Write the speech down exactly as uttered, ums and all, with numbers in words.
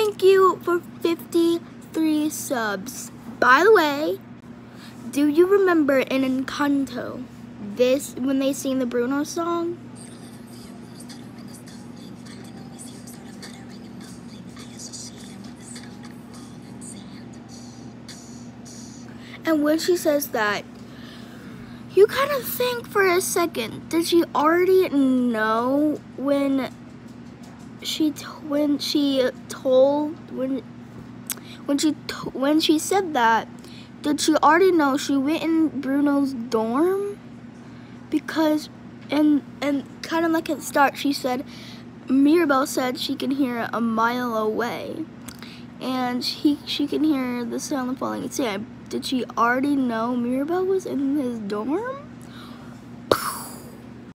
thank you for fifty-three subs. By the way, do you remember in Encanto, this, when they sing the Bruno song? And when she says that, you kind of think for a second, did she already know when she when she told when when she when she said that? Did she already know she went in Bruno's dorm? Because and and kind of like at the start, she said Mirabel said she can hear it a mile away, and he she can hear the sound of falling sand. Did she already know Mirabel was in his dorm?